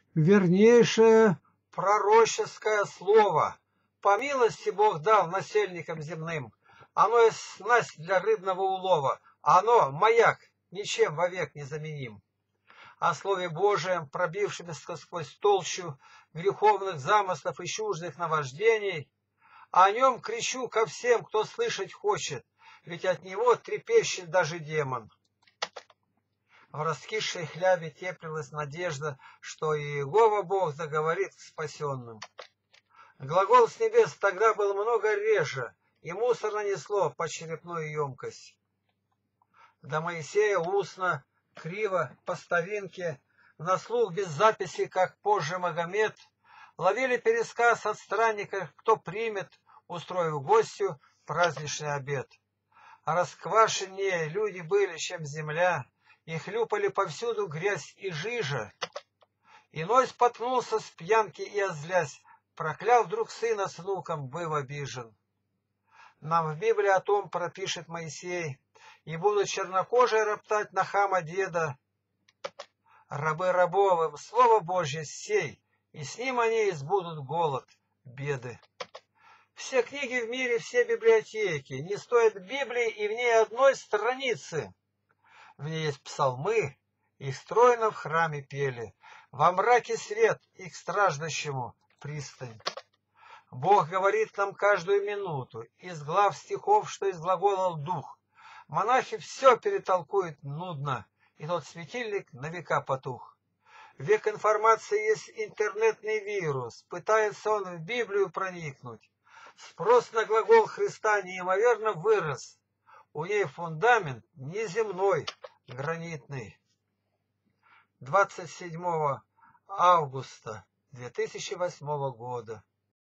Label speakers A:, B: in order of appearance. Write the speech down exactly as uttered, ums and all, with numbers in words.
A: Вернейшее пророческое слово. По милости Бог дал насельникам земным. Оно есть снасть для рыбного улова. Оно, маяк, ничем вовек не заменим. О Слове Божием, пробившемся сквозь толщу греховных замыслов и чуждых наваждений, о нем кричу ко всем, кто слышать хочет, ведь от него трепещет даже демон. В раскисшей хлябе теплилась надежда, что Иегова Бог заговорит к спасенным. Глагол с небес тогда был много реже, и мусор нанесло по черепную емкость. До Моисея устно, криво, по старинке, на слух без записи, как позже Магомед, ловили пересказ от странника, кто примет, устроив гостю праздничный обед. А расквашеннее люди были, чем земля, и хлюпали повсюду грязь и жижа. Иной споткнулся с пьянки и озлясь, проклял вдруг сына с внуком, был обижен. Нам в Библии о том пропишет Моисей, и будут чернокожие роптать на хама деда. Рабы рабовым слово Божье сей, и с ним они избудут голод, беды. Все книги в мире, все библиотеки, не стоят Библии и в ней одной страницы. В ней есть псалмы, их стройно в храме пели. Во мраке свет, и к страждущему пристань. Бог говорит нам каждую минуту, из глав стихов, что изглаголал дух. Монахи все перетолкуют нудно, и тот светильник на века потух. Век информации есть интернетный вирус, пытается он в Библию проникнуть. Спрос на глагол Христа неимоверно вырос. У ней фундамент неземной, гранитный. двадцать седьмого августа две тысячи восьмого года.